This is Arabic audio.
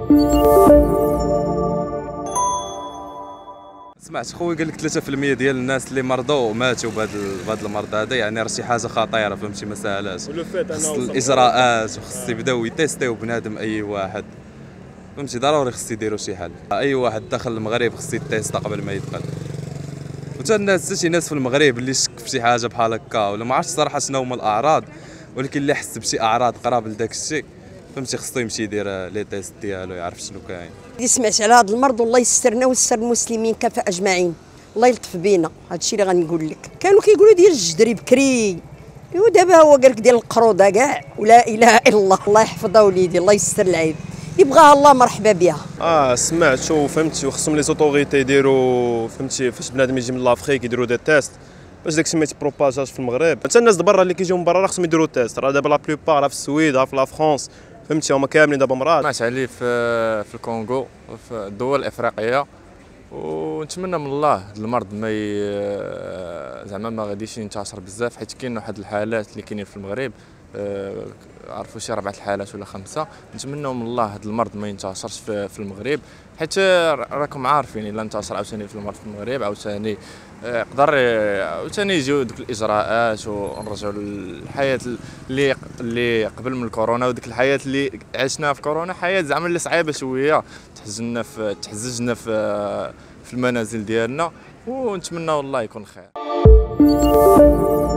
سمعت خويا قال لك 3% ديال الناس اللي مرضوا ماتوا بهذا المرض هذا، يعني راه شي حاجه خطيره، فهمتي؟ ما ساهلاش. خص الاجراءات وخص يبداو يتيستيو بنادم اي واحد، فهمتي؟ ضروري خص يديروا شي حل. اي واحد داخل المغرب خص يتيستا قبل ما يدخل. وتا الناس، حتى شي ناس في المغرب اللي شك في شي حاجه بحال هكا، ولا ما عرفتش صراحه شنو هما الاعراض، ولكن اللي حس بشي اعراض قراب لذاك الشيء، فهمتي؟ خصو يمشي يدير لي تيست ديالو يعرف شنو كاين. سمعت على هذا المرض والله يسترنا ويستر المسلمين كافه اجمعين، الله يلطف بينا. هذا الشيء اللي غنقول لك، كانوا كيقولوا ديال الجدري بكري، ودابا هو قال لك ديال القروضه كاع، ولا اله الا الله. الله يحفظها وليدي، الله يستر العيب، يبغاها الله مرحبا بها. سمعت وفهمت، وخصهم لي زوتوريتي يديروا، فهمتي؟ فاش بنادم يجي من لافريك يديروا دي تيست باش داكشي ما يتبروباجاش في المغرب. حتى الناس برا اللي كيجيو من برا راه خصهم يديروا تيست. راه دابا لا بلوبار في السويد، في لا فرنسا، فهمتي؟ هما كاملين دابا مرض. سمعت عليه في الكونغو، في الدول الافريقيه، ونتمنى من الله هذا المرض ما زعما ما غاديش ينتشر بزاف، حيت كاين واحد الحالات اللي كاينين في المغرب، عرفوا شي 4 حالات ولا 5. نتمنوا من الله هذا المرض ما ينتشرش في المغرب، حيت راكم عارفين الا انتشر عاوتاني في المغرب عاوتاني يقدر عاوتاني يجيو دوك الاجراءات ونرجعوا للحياه اللي قبل من الكورونا. وديك الحياه اللي عشناها في كورونا حياه زعما اللي صعيبه شويه، تحزجنا في المنازل ديالنا، ونتمنى والله يكون خير.